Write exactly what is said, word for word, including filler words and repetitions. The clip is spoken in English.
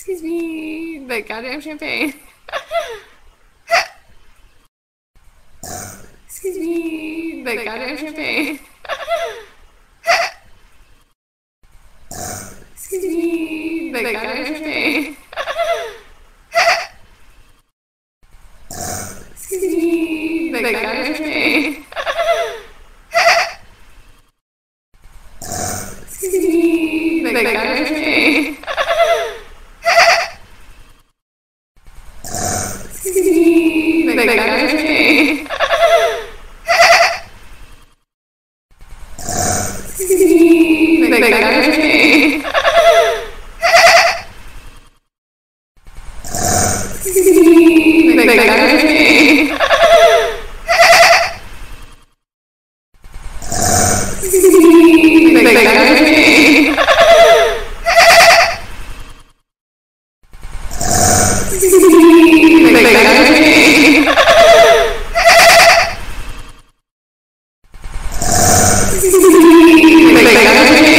Excuse me, the goddamn champagne. Excuse me, the goddamn champagne. Excuse me, the goddamn champagne. Excuse me, the goddamn champagne. Excuse me, the goddamn champagne. Excuse me, the goddamn champagne. Excuse me, the goddamn champagne. Excuse me, the goddamn champagne. Excuse me, the goddamn champagne. Excuse me, the goddamn champagne. Excuse me, the goddamn champagne.